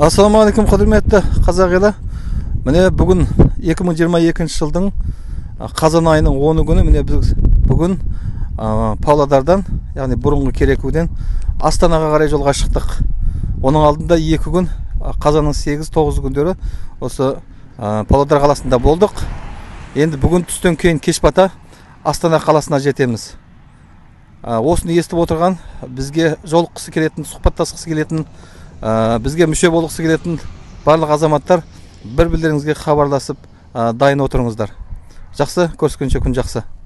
Ассалаумағалейкум, қадірметті қазақ елі. Міне бүгін 2022 жылдың қазан айының 10 күні міне біз бүгін Павлодардан, яғни бұрынғы Керекуден Астанаға қарай жолға шықтық. Оның алдында 2 күн қазанның 8-9 күндері осы Павлодар қаласында болдық. Енді бүгін түстен кейін кеш бата Астана қаласына жетеміз. Осыны естіп отырған, бізге жолыққысы келетін, сұхбаттасқысы келетін, бізге мүше болғысы келетін барлық азаматтар бір-бірлеріңізге хабарласып дайын отырыңыздар. Жақсы, көріскенше күн жақсы.